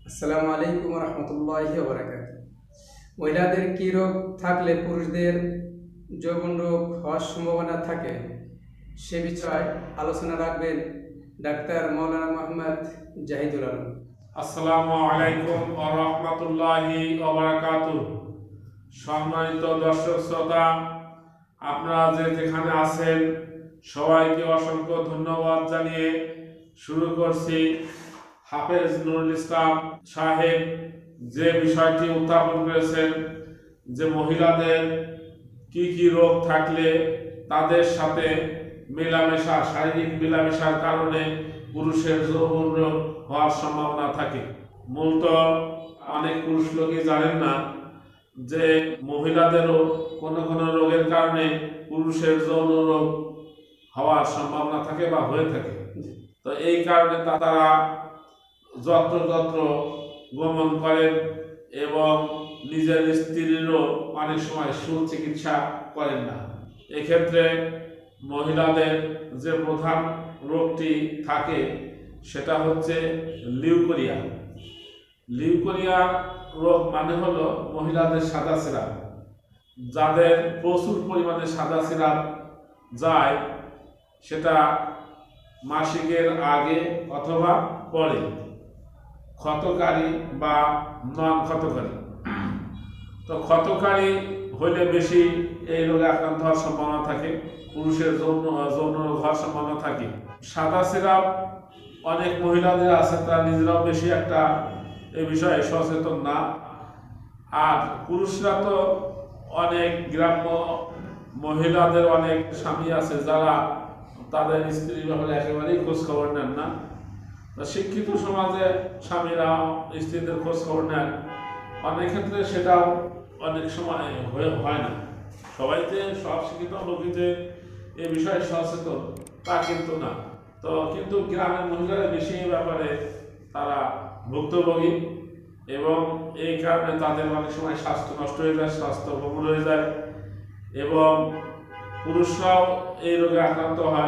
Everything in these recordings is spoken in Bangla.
আসসালামু আলাইকুম রহমতুল্লাহি ওয়া বারাকাতুহু। মহিলাদের কি রোগ থাকলে পুরুষদের যৌবন রোগ হওয়ার সম্ভাবনা থাকে, সে বিষয়ে আলোচনা রাখবেন ডাক্তার মাওলানা মোহাম্মদ জাহিদুল আলম। আসসালামু আলাইকুম ওয়া রাহমাতুল্লাহি ওয়া বারাকাতুহু। সম্মানিত দর্শক শ্রোতা, আপনারা যেখানে আছেন সবাইকে অসংখ্য ধন্যবাদ জানিয়ে শুরু করছি। হাফেজ নুরুল ইসলাম সাহেব যে বিষয়টি উত্থাপন করেছেন যে মহিলাদের কি রোগ থাকলে তাদের সাথে মেলামেশা, শারীরিক মেলামেশার কারণে পুরুষের যৌবন রোগ হওয়ার সম্ভাবনা থাকে। মূলত অনেক পুরুষ লোকই জানেন না যে মহিলাদেরও কোনো রোগের কারণে পুরুষের যৌন রোগ হওয়ার সম্ভাবনা থাকে বা হয়ে থাকে। তো এই কারণে তারা যত্র গমন করেন এবং নিজের স্ত্রীরও অনেক সময় সুচিকিৎসা করেন না। এক্ষেত্রে মহিলাদের যে প্রধান রোগটি থাকে সেটা হচ্ছে লিউকোরিয়া। লিউকোরিয়া রোগ মানে হলো মহিলাদের সাদা সিরাপ। যাদের প্রচুর পরিমাণে সাদা সিরাপ যায়, সেটা মাসিকের আগে অথবা পরে, ক্ষতকারী বা নন ক্ষতকারী। তো ক্ষতকারী হইলে বেশি এই রোগে আক্রান্ত হওয়ার সম্ভাবনা থাকে, পুরুষের যৌন রোগ হওয়ার সম্ভাবনা থাকে। সাদা সিরাপ অনেক মহিলাদের আছে, তারা নিজেরাও বেশি একটা এই বিষয়ে সচেতন না। আর পুরুষরা তো অনেক গ্রাম্য মহিলাদের অনেক স্বামী আছে যারা তাদের স্ত্রীর ব্যাপারে একেবারেই খোঁজ খবর নেন না। শিক্ষিত সমাজে স্বামীরা স্ত্রীদের খোঁজ খবর নেন, অনেক ক্ষেত্রে সেটাও অনেক সময় হয় না। সবাই যে সব শিক্ষিত লোকই যে এ বিষয়ে সচেতন তা কিন্তু না। তো কিন্তু গ্রামের মহিলারা বেশি এই ব্যাপারে তারা ভুক্তভোগী এবং এই কারণে তাদের অনেক সময় স্বাস্থ্য নষ্ট হয়ে যায়, স্বাস্থ্য ভঙ্গুর হয়ে যায় এবং পুরুষরাও এই রোগে আক্রান্ত হয়।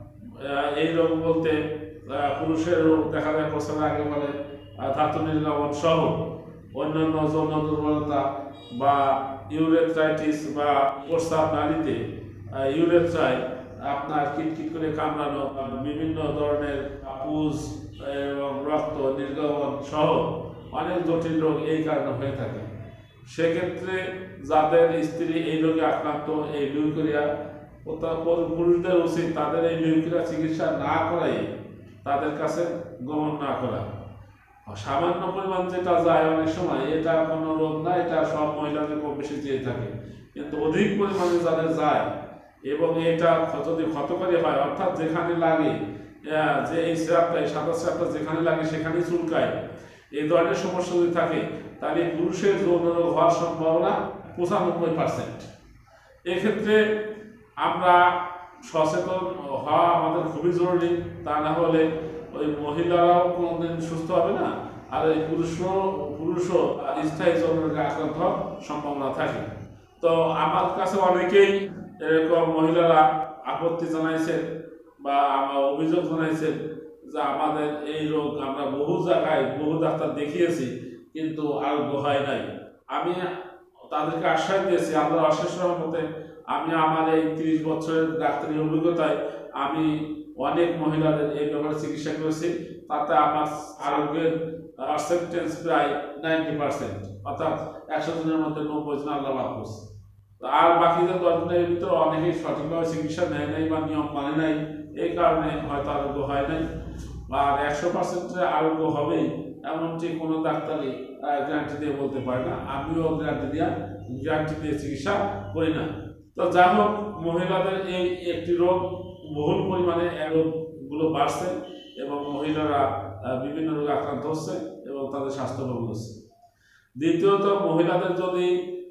এই রোগ বলতে পুরুষের রোগ দেখা যায় প্রস্রাবের আগে বলে ধাতু নির্গমন সহ অন্যান্য যৌন দুর্বলতা বা ইউরেথ্রাইটিস বা প্রস্রাব নালীতে ইউরেথ্রায় আপনার কিটকিট করে কামড়ানো, বিভিন্ন ধরনের পুজ এবং রক্ত নির্গমন সহ অনেক জটিল রোগ এই কারণে হয়ে থাকে। সেক্ষেত্রে যাদের স্ত্রী এই রোগে আক্রান্ত, এই লিউকোরিয়া, পুরুষদের উচিত তাদের এই লিউকোরিয়া চিকিৎসা না করাই তাদের কাছে গমন না করা। সামান্য পরিমাণ যেটা যায় অনেক সময় এটা কোনো রোগ না, এটা সব মহিলাদের কম বেশি যেয়ে থাকে। কিন্তু অধিক পরিমাণে যাদের যায় এবং এটা যদি ক্ষতকারী হয়, অর্থাৎ যেখানে লাগে যে এই সিরাপটা, এই সাদা সিরাপটা যেখানে লাগে সেখানেই চুলকায়, এই ধরনের সমস্যা যদি থাকে তাহলে পুরুষের যৌন রোগ হওয়ার সম্ভাবনা 95%। এক্ষেত্রে আমরা সচেতন হওয়া আমাদের খুবই জরুরি। তা না হলে ওই মহিলারাও কোনোদিন সুস্থ হবে না, আর এই পুরুষও স্থায়ী যৌন রোগে আক্রান্ত হওয়ার সম্ভাবনা থাকে। তো আমার কাছে অনেকেই এরকম মহিলারা আপত্তি জানাইছেন বা আমার অভিযোগ জানাইছেন যে আমাদের এই রোগ আমরা বহু জায়গায় বহু ডাক্তার দেখিয়েছি কিন্তু আরোগ্য হয় নাই। আমি তাদেরকে আশ্বাস দিয়েছি, আল্লাহর অশেষ রহমতে আমি আমার এই 30 বছরের ডাক্তারি অভিজ্ঞতায় আমি অনেক মহিলাদের এই ব্যাপারে চিকিৎসা করেছি। তাতে আমার আরোগ্যের পার্সেন্টেজ প্রায় 90%, অর্থাৎ 100 জনের মধ্যে 90 জন আল্লাহ লাভ করছে। আর বাকি যে 10 জনের ভিতরে অনেকেই সঠিকভাবে চিকিৎসা নেয় নাই বা নিয়ম মানে নাই, এই কারণে হয়তো আরোগ্য হয় নাই। আর 100% আরোগ্য হবেই এমনটি কোনো ডাক্তারই গ্যারান্টি দিয়ে বলতে পারে না। আমিও গ্যারান্টি দিয়ে চিকিৎসা করি না। তো যা হোক, মহিলাদের এই একটি রোগ বহুল পরিমাণে রোগগুলো বাড়ছে এবং মহিলারা বিভিন্ন রোগে আক্রান্ত হচ্ছে এবং তাদের স্বাস্থ্য ভোগ হচ্ছে। দ্বিতীয়ত, মহিলাদের যদি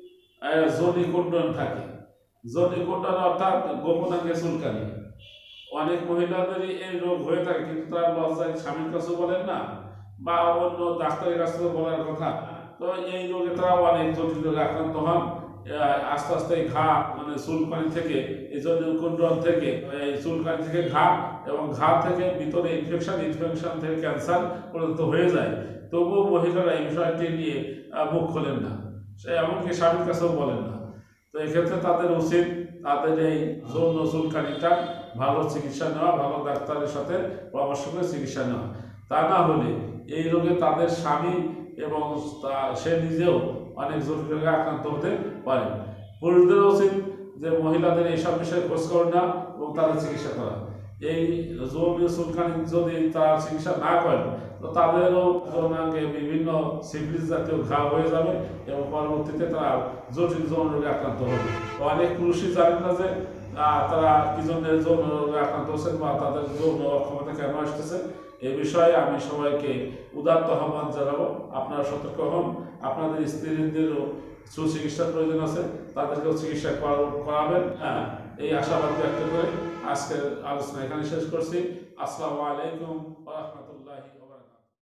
যৌনিকুণ্ডন থাকে, যৌনিকুণ্ডন অর্থাৎ গোপনাঙ্গে চুলকানি, অনেক মহিলাদেরই এই রোগ হয়ে থাকে কিন্তু তার লজ্জায় স্বামীর কাছেও বলেন না বা অন্য ডাক্তারের কাছেও বলার কথা। তো এই রোগে তারা অনেক জটিল রোগে আক্রান্ত হন। আস্তে আস্তে ঘা, মানে চুলকানি থেকে, এই যৌনিকুণ্ডন থেকে, এই চুলকানি থেকে ঘা এবং ঘা থেকে ভিতরে ইনফেকশন থেকে ক্যান্সার পর্যন্ত হয়ে যায়, তবুও মহিলারা এই বিষয়টি নিয়ে মুখ খোলেন না, সে এমনকি স্বামীর কাছেও বলেন না। তো এক্ষেত্রে তাদের উচিত তাদের এই যৌন চুলকানিটা ভালো চিকিৎসা নেওয়া, ভালো ডাক্তারের সাথে পরামর্শ করে চিকিৎসা নেওয়া। তা না হলে এই রোগে তাদের স্বামী এবং সে নিজেও অনেক জটিল রোগে আক্রান্ত হতে পারে। পুরুষদের উচিত যে মহিলাদের এইসব বিষয়ে খোঁজখবর নেওয়া এবং তাদের চিকিৎসা করা। এই যৌন চুলকানি যদি তারা চিকিৎসা না করেন তো তাদেরও যৌনাঙ্গে বিভিন্ন সিফিলিস জাতীয় ঘা হয়ে যাবে এবং পরবর্তীতে তারা জটিল যৌন রোগে আক্রান্ত হবে। অনেক পুরুষই জানেন না যে তারা কি জন্য যৌন রোগে আক্রান্ত হচ্ছেন বা তাদের যৌন অক্ষমতা কেন আসতেছে। এই বিষয়ে আমি সবাইকে উদাত্ত আহ্বান জানাবো, আপনারা সতর্ক হন। আপনাদের স্ত্রীদেরও সুচিকিৎসার প্রয়োজন আছে, তাদেরকেও চিকিৎসা করাবেন। হ্যাঁ, এই আশাবাদ ব্যক্ত করে আজকের আলোচনা এখানে শেষ করছি। আসসালামু আলাইকুম ওয়া রাহমাতুল্লাহ।